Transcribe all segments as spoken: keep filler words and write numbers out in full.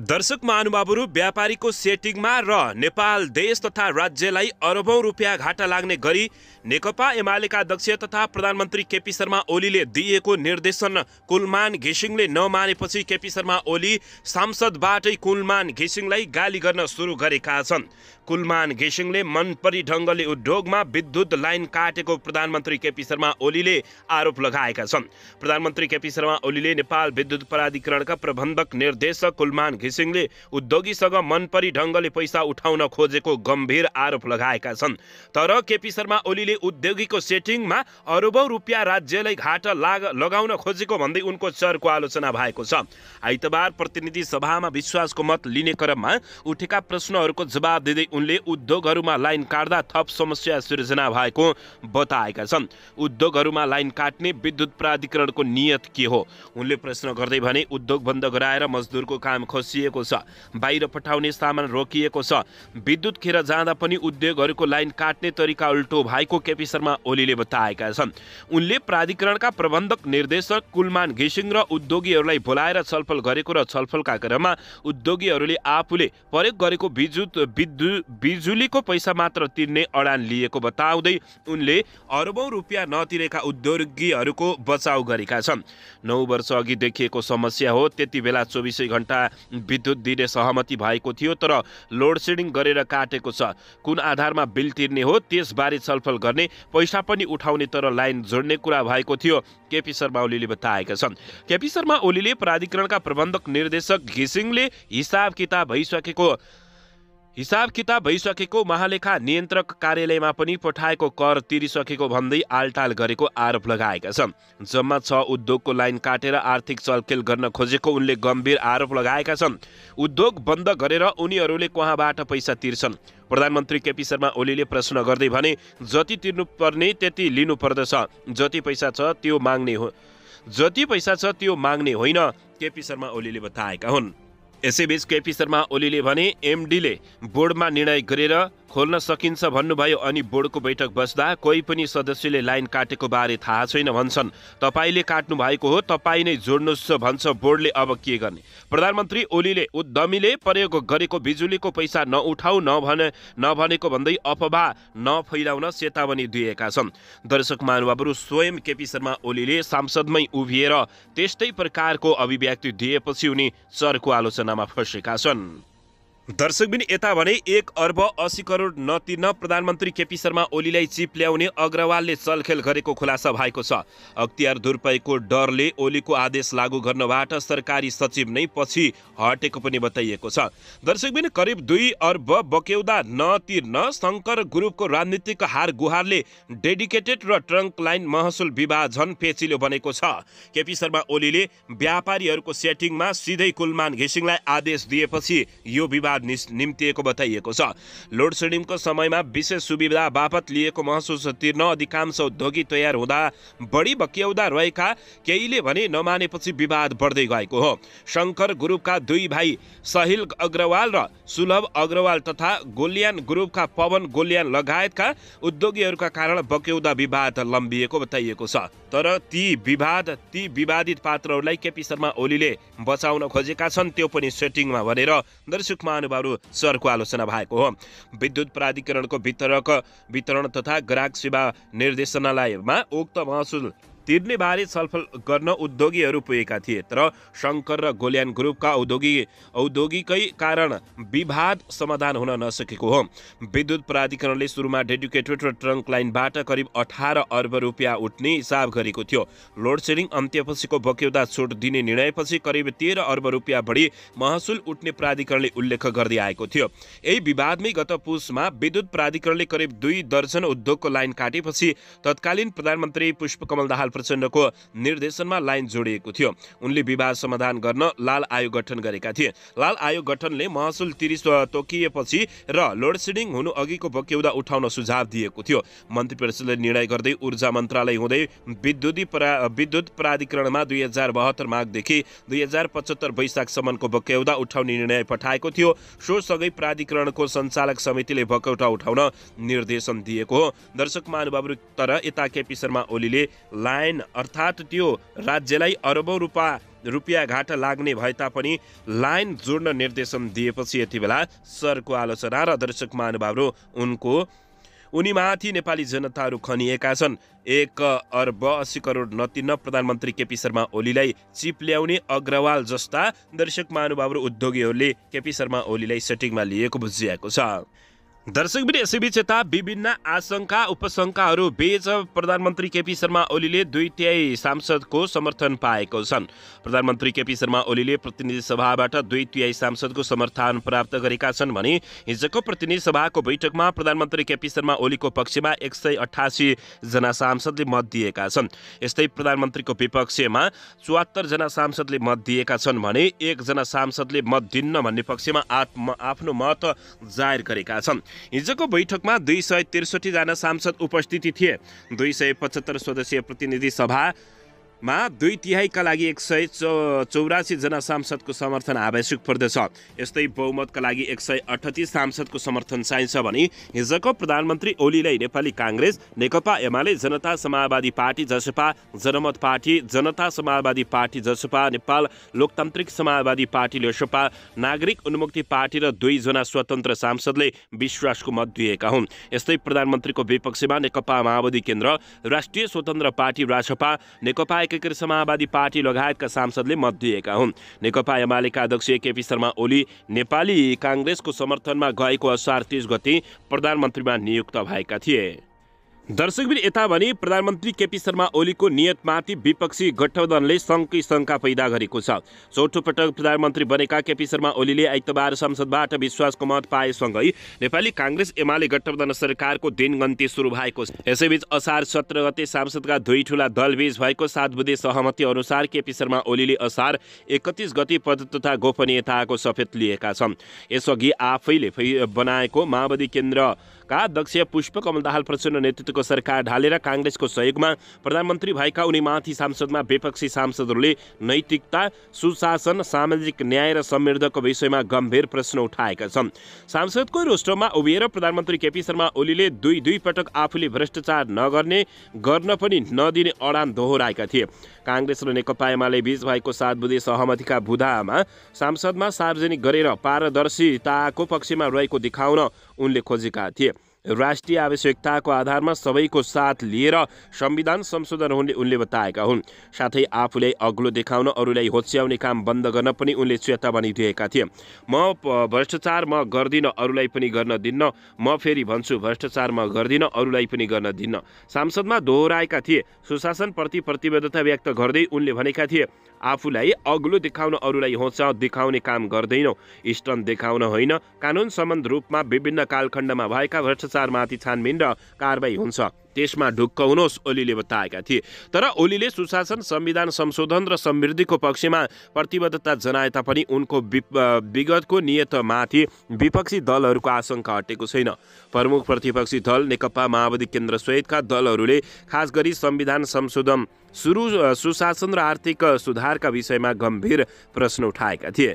दर्शक महानुभावहरू, व्यापारीको सेटिङमा र नेपाल देश तथा राज्यलाई अरबौं रुपियाँ घाटा लाग्ने गरी नेकपा एमालेका अध्यक्ष तथा प्रधानमन्त्री केपी शर्मा ओलीले दिएको निर्देशन कुलमान घिसिङले नमानेपछि केपी शर्मा ओली सांसदबाटै कुलमान घिसिङलाई गाली गर्न सुरु गरेका छन्। कुलमान घिसिङले मनपरी ढङ्गले उद्योगमा विद्युत लाइन काटेको प्रधानमन्त्री केपी शर्मा ओलीले आरोप लगाएका छन्। प्रधानमन्त्री केपी शर्मा ओलीले नेपाल विद्युत प्राधिकरणका प्रबन्धक निर्देशक कुलमान घिसिङले उद्योगीसँग मनपरी ढङ्गले पैसा उठाउन खोजेको गम्भीर आरोप लगाएका छन्। तर केपी शर्मा ओलीले उद्योगीको सेटिङमा अरबौं रुपियाँ राज्यलाई घाटा लाग लगाउन खोजेको भन्दै उनको चर्को आलोचना भएको छ। आइतबार प्रतिनिधि सभामा विश्वासको मत लिने क्रममा उठेका प्रश्नहरूको जवाब दिँदै उनले उद्योगहरूमा लाइन काट्दा थप समस्या सिर्जना भएको बताएका छन्। उद्योगहरूमा लाइन काट्ने विद्युत प्राधिकरणको नियत के हो? उनले प्रश्न गर्दै भने उद्योग बन्द गराएर मजदुरको काम खोसिएको छ, बाहिर पठाउने सामान रोकिएको छ। विद्युत खेर जाँदा पनि उद्योगहरूको लाइन काट्ने तरिका उल्टो भएको केपी शर्मा ओलीले बताएका छन्। उनले प्राधिकरणका प्रबन्धक निर्देशक कुलमान घिसिङ र उद्योगीहरूलाई बोलाएर छलफल गरेको र छलफलका क्रममा उद्योगीहरूले आफूले प्रयोग गरेको विद्युत विद्युत बिजुलीको पैसा मात्र तिर्ने अडान लिएको बताउँदै उनले अरबौं रुपियाँ नतिरेका उद्योगीहरूको बचाउ गरेका छन्। नौ वर्ष अघि देखिएको समस्या हो। त्यति बेला चौबिसै घण्टा विद्युत दिने सहमति भएको थियो, तर लोड सेडिङ गरेर काटेको छ। कुन आधारमा बिल तिर्ने हो त्यसबारे छलफल गर्ने, पैसा पनि उठाउने, तर लाइन जोड्ने कुरा भएको थियो, केपी शर्मा ओलीले बताएका छन्। केपी शर्मा ओलीले प्राधिकरणका प्रबन्धक निर्देशक घिसिङले हिसाब किताब भइसकेको हिसाब किताब भइसकेको महालेखा नियन्त्रक कार्यालयमा पनि पठाएको कर तिरिसकेको भन्दै आलटाल गरेको आरोप लगाएका छन्। जम्मा छ उद्योगको लाइन काटेर आर्थिक चलखेल गर्न खोजेको उनले गम्भीर आरोप लगाएका छन्। उद्योग बन्द गरेर उनीहरूले कहाँबाट पैसा तिर्छन्? प्रधानमन्त्री केपी शर्मा ओलीले प्रश्न गर्दै भने जति तिर्नुपर्ने त्यति लिनु पर्दछ, जति पैसा छ त्यो माग्ने हो जति पैसा छ त्यो माग्ने होइन, केपी शर्मा ओलीले बताएका हुन्। यसैबीच केपी शर्मा ओलीले भने एमडीले बोर्डमा निर्णय गरेर खोल्न सकिन्छ भन्नुभयो। अनि बोर्डको बैठक बस्दा कोही पनि सदस्यले लाइन काटेको बारे थाहा छैन भन्छन्। तपाईँले काट्नु भएको हो, तपाईँ नै जोड्नुहोस् भन्छ बोर्डले। अब के गर्ने? प्रधानमन्त्री ओलीले उद्यमीले प्रयोग गरेको बिजुलीको पैसा नउठाउ नभने नभनेको भन्दै अफवाह नफैलाउन चेतावनी दिएका छन्। दर्शक महानुभावहरू, स्वयं केपी शर्मा ओलीले सांसदमै उभिएर त्यस्तै प्रकारको अभिव्यक्ति दिएपछि उनी चर्को आलोचनामा फँसेका छन्। दर्शकबिन, यता भने एक अर्ब अस्सी करोड नतिर्न प्रधानमन्त्री केपी शर्मा ओलीलाई चिप ल्याउने अग्रवालले चलखेल गरेको खुलासा भएको छ। अख्तियार दुरुपयोगको डरले ओलीको आदेश लागू गर्नबाट सरकारी सचिव नै पछि हटेको पनि बताइएको छ। दर्शकबिन, करिब दुई अर्ब बक्यौदा नतिर्न शङ्कर ग्रुपको राजनीतिक हार गुहारले डेडिकेटेड र ट्रङ्क लाइन महसुल विवाद झन पेचिलो बनेको छ। केपी शर्मा ओलीले व्यापारीहरूको सेटिङमा सिधै कुलमान घिसिङलाई आदेश दिएपछि यो विवाद निम्तिएको बताइएको छ। लोड सेडिङको समयमा विशेष सुविधा बापत लिएको महसुस तिर्न अधिकांश उद्योगी तयार हुँदा बढी बक्यौदा रहेका केहीले भने नमानेपछि विवाद बढ्दै गएको हो। शङ्कर ग्रुपका दुई भाइ सहिल अग्रवाल र सुलभ अग्रवाल तथा गोल्यान ग्रुपका पवन गोल्यान लगायतका उद्योगीहरूका कारण बक्यौदा विवाद लम्बिएको बताइएको छ। तर ती विवाद ती विवादित पात्रहरूलाई केपी शर्मा ओलीले बचाउन खोजेका छन्, त्यो पनि सेटिङमा भनेर दर्शक महानुभावहरू चर्को आलोचना भएको हो। विद्युत प्राधिकरणको वितरक वितरण तथा ग्राहक सेवा निर्देशनालयमा उक्त महसुल तिर्ने बारे छलफल गर्न उद्योगीहरू पुगेका थिए, तर शङ्कर र गोल्यान ग्रुपका औद्योगिक औद्योगिकै कारण विवाद समाधान हुन नसकेको हो। विद्युत प्राधिकरणले सुरुमा डेडिकेटेड र ट्रङ्क लाइनबाट करिब अठार अर्ब रुपियाँ उठ्ने हिसाब गरेको थियो। लोड सेडिङ अन्त्यपछिको बक्यौदा छुट दिने निर्णयपछि करिब तेह्र अर्ब रुपियाँ बढी महसुल उठ्ने प्राधिकरणले उल्लेख गर्दै आएको थियो। यही विवादमै गत पुसमा विद्युत प्राधिकरणले करिब दुई दर्जन उद्योगको लाइन काटेपछि तत्कालीन प्रधानमन्त्री पुष्पकमल दाहाल प्रचण्डको निर्देशनमा लाइन जोडिएको थियो। उनले विवाद समाधान गर्न लाल आयोग गठन गरेका थिए। लाल आयोग गठनले महसुल तिरिस तोकिएपछि र लोड सेडिङ हुनु अघिको बक्यौदा उठाउन सुझाव दिएको थियो। मन्त्री परिषदले निर्णय गर्दै ऊर्जा मन्त्रालय हुँदै विद्युती प्रा विद्युत प्राधिकरणमा दुई हजार बहत्तर माघदेखि दुई हजार पचहत्तर वैशाखसम्मको बक्यौदा उठाउने निर्णय पठाएको थियो। सोसँगै प्राधिकरणको सञ्चालक समितिले बक्यौदा उठाउन निर्देशन दिएको हो। दर्शक महानुभावहरू, तर यता केपी शर्मा ओलीले लाइन अर्थात् त्यो राज्यलाई अरबौं रुपियाँ रुपियाँ घाटा लाग्ने भए तापनि लाइन जोड्न निर्देशन दिएपछि यति बेला सरको आलोचना र दर्शक महानुभावहरू उनको उनीमाथि नेपाली जनताहरू खनिएका छन्। एक अर्ब अस्सी करोड नतिन्न प्रधानमन्त्री केपी शर्मा ओलीलाई चिप ल्याउने अग्रवाल जस्ता दर्शक महानुभावहरू उद्योगीहरूले केपी शर्मा ओलीलाई सेटिङमा लिएको बुझिएको छ। दर्शकबिन यसैबीच यता विभिन्न आशंका उपशंकाहरू बीच प्रधानमन्त्री केपी शर्मा ओलीले दुई तिहाई सांसदको समर्थन पाएको छन्। प्रधानमन्त्री केपी शर्मा ओलीले प्रतिनिधि सभाबाट दुई तिहाई सांसदको समर्थन प्राप्त गरेका छन् भने हिजोको प्रतिनिधि सभाको बैठकमा प्रधानमन्त्री केपी शर्मा ओलीको पक्षमा एक सय अठासी जना सांसदले मत दिएका छन्। यस्तै प्रधानमन्त्रीको विपक्षमा चौहत्तर जना सांसदले मत दिएका छन् भने एकजना सांसदले मत दिन्न भन्ने पक्षमा आफ्नो मत जाहेर गरेका छन्। हिजोको बैठकमा दुई सय त्रिसठी जना सांसद उपस्थिति थिए। दुई सय पचहत्तर सदस्यीय प्रतिनिधि सभामा दुई तिहाईका लागि एक सय चौरासी जना सांसदको समर्थन आवश्यक पर्दछ। यस्तै बहुमतका लागि एक सय अठतीस सांसदको समर्थन चाहिन्छ भने हिजोको प्रधानमन्त्री ओलीलाई नेपाली काङ्ग्रेस, नेकपा एमाले, जनता समाजवादी पार्टी जसपा, जनमत पार्टी, जनता समाजवादी पार्टी जसपा, नेपाल लोकतान्त्रिक समाजवादी पार्टी लोसपा, नागरिक उन्मुक्ति पार्टी र दुईजना स्वतन्त्र सांसदले विश्वासको मत दिएका हुन्। यस्तै प्रधानमन्त्रीको विपक्षमा नेकपा माओवादी केन्द्र, राष्ट्रिय स्वतन्त्र पार्टी रासपा, नेकपा एकीकृत समाजवादी पार्टी लगायतका सांसदले मत दिएका हुन्। नेकपा एमालेका अध्यक्ष केपी शर्मा ओली नेपाली काङ्ग्रेसको समर्थनमा गएको असार तीस गते प्रधानमन्त्रीमा नियुक्त भएका थिए। दर्शकबिन यता भने प्रधानमन्त्री केपी शर्मा ओलीको नियतमाथि विपक्षी गठबन्धनले शङ्कै शङ्का पैदा गरेको छ। चौथो पटक प्रधानमन्त्री बनेका केपी शर्मा ओलीले आइतबार संसदबाट विश्वासको मत पाएसँगै नेपाली काङ्ग्रेस एमाले गठबन्धन सरकारको दिनगन्ती सुरु भएको छ। यसैबीच असार सत्र गते सांसदका दुई ठूला दलबीच भएको सात बुँदे सहमति अनुसार केपी शर्मा ओलीले असार एकतिस गते पद तथा गोपनीयताको शपथ लिएका छन्। यसअघि आफैले बनाएको माओवादी केन्द्र का अध्यक्ष पुष्पकमल दाहाल प्रचण्ड नेतृत्वको सरकार ढालेर काङ्ग्रेसको सहयोगमा प्रधानमन्त्री भएका उनीमाथि सांसदमा विपक्षी सांसदहरूले नैतिकता, सुशासन, सामाजिक न्याय र समृद्धको विषयमा गम्भीर प्रश्न उठाएका छन्। सांसदको रोस्टरमा उभिएर प्रधानमन्त्री केपी शर्मा ओलीले दुई दुई पटक आफूले भ्रष्टाचार नगर्ने, गर्न पनि नदिने अडान दोहोऱ्याएका थिए। काङ्ग्रेस र नेकपा एमाले बीच भएको सात बुँदे सहमतिका बुँदामा सांसदमा सार्वजनिक गरेर पारदर्शिताको पक्षमा रहेको देखाउन उनले खोजेका थिए। राष्ट्रिय आवश्यकताको आधारमा सबैको साथ लिएर संविधान संशोधन हुने उनले बताएका हुन्। साथै आफूलाई अग्लो देखाउन अरूलाई होच्याउने काम बन्द गर्न पनि उनले चेतावनी दिएका थिए। म भ्रष्टाचार म गर्दिन, अरूलाई पनि गर्न दिन्न, म फेरि भन्छु भ्रष्टाचार म गर्दिन, अरूलाई पनि गर्न दिन्न सांसदमा दोहोऱ्याएका थिए। सुशासनप्रति प्रतिबद्धता व्यक्त गर्दै उनले भनेका थिए, आफूलाई अग्लो देखाउन अरूलाई होचा देखाउने काम गर्दैनौ, स्टन देखाउन होइन, कानुन सम्बन्ध रूपमा विभिन्न कालखण्डमा भएका भ्रष्टाचारमाथि छानबिन र कारबाही हुन्छ, त्यसमा ढुक्क हुनुहोस्, ओलीले बताएका थिए। तर ओलीले सुशासन, संविधान संशोधन र समृद्धिको पक्षमा प्रतिबद्धता जनाए तापनि उनको विगतको नियतमाथि विपक्षी दलहरूको आशंका हटेको छैन। प्रमुख प्रतिपक्षी दल नेकपा माओवादी केन्द्र सहितका दलहरूले खास गरी संविधान संशोधन, सुरु सुशासन र आर्थिक सुधारका विषयमा गम्भीर प्रश्न उठाएका थिए।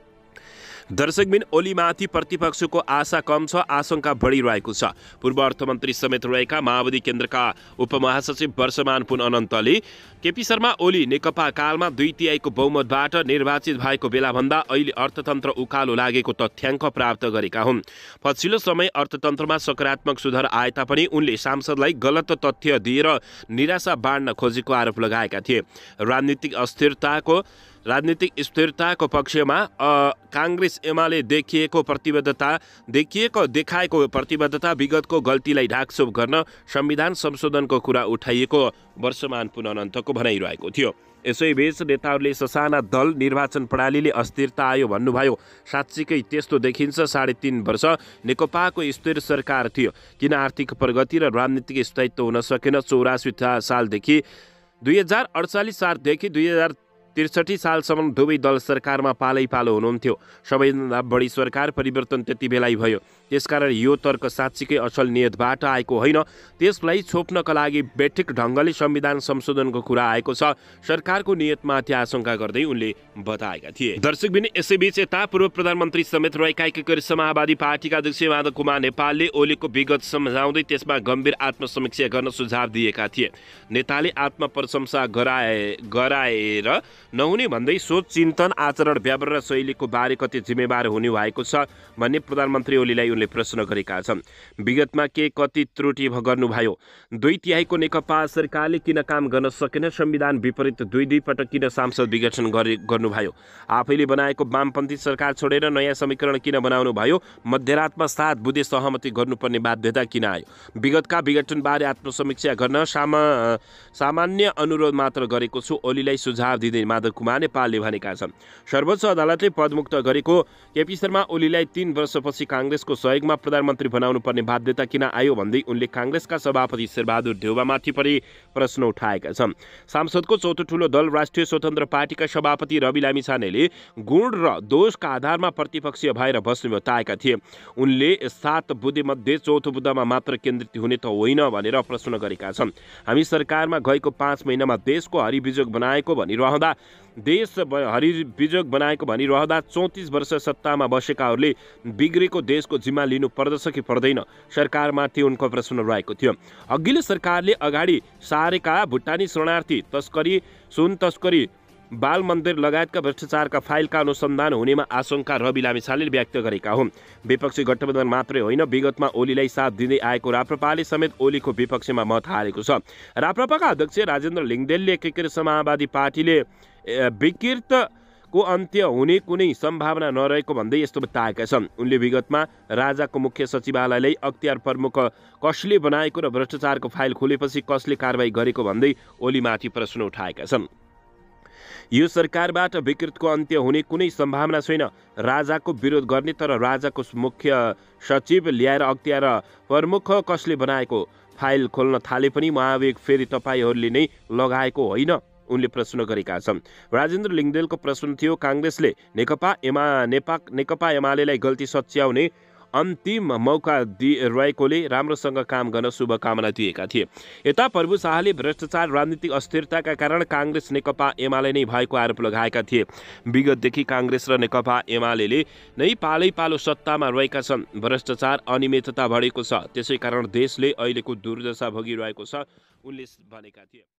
दर्शकबिन ओलीमाथि प्रतिपक्षको आशा कम छ, आशंका बढिरहेको छ। पूर्व अर्थमन्त्री समेत रहेका माओवादी केन्द्रका उपमहासचिव वर्षमान पुन अनन्तले केपी शर्मा ओली नेकपा कालमा दुई तिहाईको बहुमतबाट निर्वाचित भएको बेलाभन्दा अहिले अर्थतन्त्र उकालो लागेको तथ्याङ्क प्राप्त गरेका हुन्। पछिल्लो समय अर्थतन्त्रमा सकारात्मक सुधार आए तापनि उनले सांसदलाई गलत तथ्य दिएर निराशा बाँड्न खोजेको आरोप लगाएका थिए। राजनीतिक अस्थिरताको राजनीतिक स्थिरताको पक्षमा काङ्ग्रेस एमाले देखिएको प्रतिबद्धता देखिएको देखाएको प्रतिबद्धता विगतको गल्तीलाई ढाकछोप गर्न संविधान संशोधनको कुरा उठाइएको वर्षमान पुन अनन्तको भनाइरहेको थियो। यसैबीच नेताहरूले ससाना दल निर्वाचन प्रणालीले अस्थिरता आयो भन्नुभयो। साँच्चीकै त्यस्तो देखिन्छ। साढे तीन वर्ष नेकपाको स्थिर सरकार थियो, किन आर्थिक प्रगति र राजनीतिक स्थायित्व हुन सकेन? चौरासी सालदेखि दुई हजार अडचालिस सालदेखि दुई हजार त्रिसठी सालसम्म दुवै दल सरकारमा पालै पालो हुनुहुन्थ्यो। सबैभन्दा बढी सरकार परिवर्तन त्यति बेलै भयो। त्यसकारण यो तर्क साँच्चीकै असल नियतबाट आएको होइन, त्यसलाई छोप्नका लागि बेठिक ढङ्गले संविधान संशोधनको कुरा आएको छ, सरकारको नियतमाथि आशंका गर्दै उनले बताएका थिए। दर्शकबिन यसैबीच यता पूर्व प्रधानमन्त्री समेत रहेका एकीकृत समाजवादी पार्टीका अध्यक्ष माधव कुमार नेपालले ओलीको विगत सम्झाउँदै त्यसमा गम्भीर आत्मसमीक्षा गर्न सुझाव दिएका थिए। नेताले आत्मप्रशंसा गराए गराएर नहुने भन्दै सोच, चिन्तन, आचरण, व्यावहार र शैलीको बारे कति जिम्मेवार हुने भएको छ भन्ने प्रधानमन्त्री ओलीलाई उनले प्रश्न गरेका छन्। विगतमा के कति त्रुटि गर्नुभयो? दुई तिहाईको नेकपा सरकारले किन काम गर्न सकेन? संविधान विपरीत दुई दुई पटक किन सांसद विघटन गरे गर्नुभयो? आफैले बनाएको वामपन्थी सरकार छोडेर नयाँ समीकरण किन बनाउनु भयो? मध्यरातमा सात बुँदे सहमति गर्नुपर्ने बाध्यता किन आयो? विगतका विघटनबारे आत्मसमीक्षा गर्न सामा सामान्य अनुरोध मात्र गरेको छु, ओलीलाई सुझाव दिँदै माधव कुमार नेपालले भनेका छन्। सर्वोच्च अदालतले पदमुक्त गरेको केपी शर्मा ओलीलाई तीन वर्षपछि काङ्ग्रेसको सहयोगमा प्रधानमन्त्री बनाउनु पर्ने बाध्यता किन आयो भन्दै उनले काङ्ग्रेसका सभापति शेरबहादुर देउवामाथि पनि प्रश्न उठाएका छन्। सांसदको चौथो ठूलो दल राष्ट्रिय स्वतन्त्र पार्टीका सभापति रवि लामिछानेले गुण र दोषका आधारमा प्रतिपक्षीय भएर बस्ने बताएका थिए। उनले सात बुँदे मध्ये चौथो बुँदामा मात्र केन्द्रित हुने त होइन भनेर प्रश्न गरेका छन्। हामी सरकारमा गएको पाँच महिनामा देशको हरिबिजोग बनाएको भनिरहँदा देश हरिबिजोग बनाएको भनिरहँदा चौतिस वर्ष सत्तामा बसेकाहरूले बिग्रेको देशको जिम्मा लिनु पर्दछ कि पर्दैन? सरकारमाथि उनको प्रश्न रहेको थियो। अघिल्लो सरकारले अगाडि सारेका भुटानी शरणार्थी तस्करी, सुन तस्करी, बाल मन्दिर लगायतका भ्रष्टाचारका फाइलका अनुसन्धान हुनेमा आशंका रवि लामिछानेले व्यक्त गरेका हुन्। विपक्षी गठबन्धन मात्रै होइन, विगतमा ओलीलाई साथ दिँदै आएको राप्रपाले समेत ओलीको विपक्षमा मत हालेको छ। राप्रपाका अध्यक्ष राजेन्द्र लिङ्गदेलले एकीकृत समाजवादी पार्टीले विकृतको अन्त्य हुने कुनै सम्भावना नरहेको भन्दै यस्तो बताएका छन्। उनले विगतमा राजाको मुख्य सचिवालयलाई अख्तियार प्रमुख कसले बनाएको र भ्रष्टाचारको फाइल खुलेपछि कसले कारवाही गरेको भन्दै ओलीमाथि प्रश्न उठाएका छन्। यो सरकारबाट विकृतको अन्त्य हुने कुनै सम्भावना छैन। राजाको विरोध गर्ने तर राजाको मुख्य सचिव ल्याएर अख्तियार प्रमुख कसले बनाएको फाइल खोल्न थाले पनि महावेग फेरि तपाईँहरूले नै लगाएको होइन, उनले प्रश्न गरेका छन्। राजेन्द्र लिङ्गदेलको प्रश्न थियो, काङ्ग्रेसले नेकपा एमा नेपा नेकपा एमालेलाई गल्ती सच्याउने अन्तिम मौका दिइरहेकोले राम्रोसँग काम गर्न शुभकामना दिएका थिए। यता प्रभु शाहले भ्रष्टाचार, राजनीतिक अस्थिरताका कारण काङ्ग्रेस नेकपा एमाले नै भएको आरोप लगाएका थिए। विगतदेखि काङ्ग्रेस र नेकपा एमाले नै पालै पालो सत्तामा रहेका छन्। भ्रष्टाचार, अनियमितता बढेको छ, त्यसै कारण देशले अहिलेको दुर्दशा भोगिरहेको छ, उनले भनेका थिए।